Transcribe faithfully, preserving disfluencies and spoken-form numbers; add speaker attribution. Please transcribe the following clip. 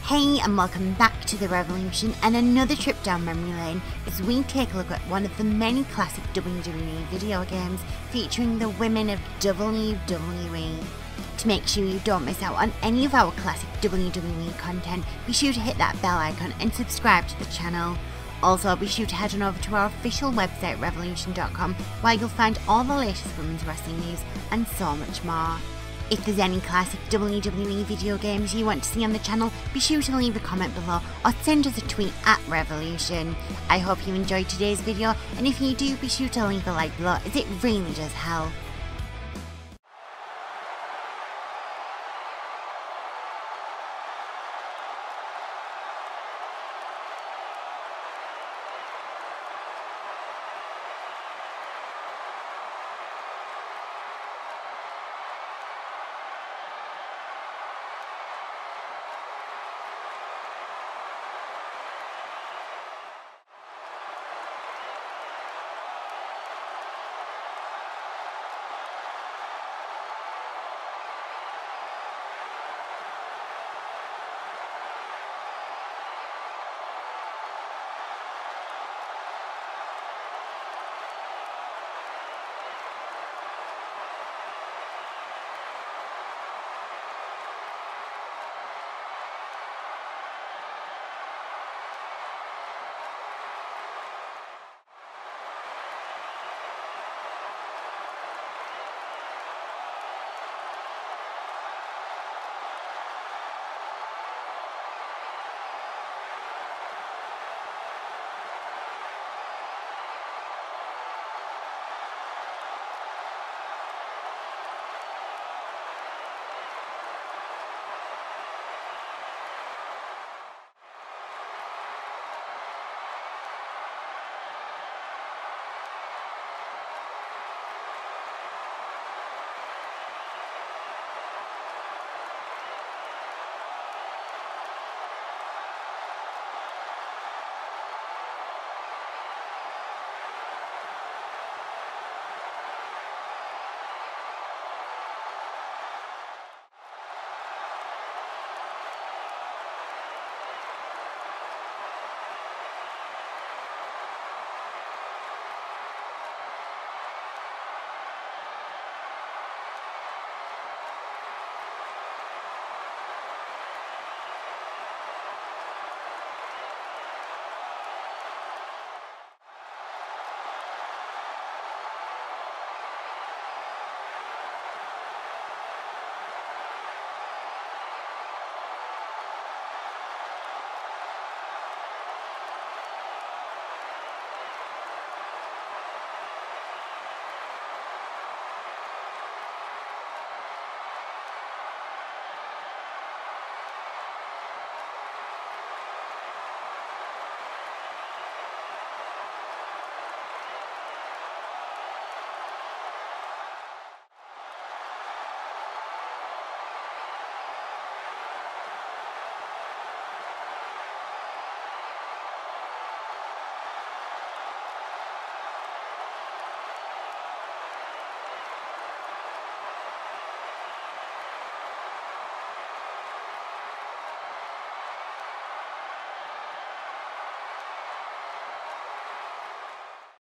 Speaker 1: Hey and welcome back to The Revolution and another trip down memory lane as we take a look at one of the many classic W W E video games featuring the women of W W E. To make sure you don't miss out on any of our classic W W E content, be sure to hit that bell icon and subscribe to the channel. Also, be sure to head on over to our official website revolution dot com where you'll find all the latest women's wrestling news and so much more. If there's any classic W W E video games you want to see on the channel, be sure to leave a comment below or send us a tweet at Revolution. I hope you enjoyed today's video, and if you do, be sure to leave a like below as it really does help.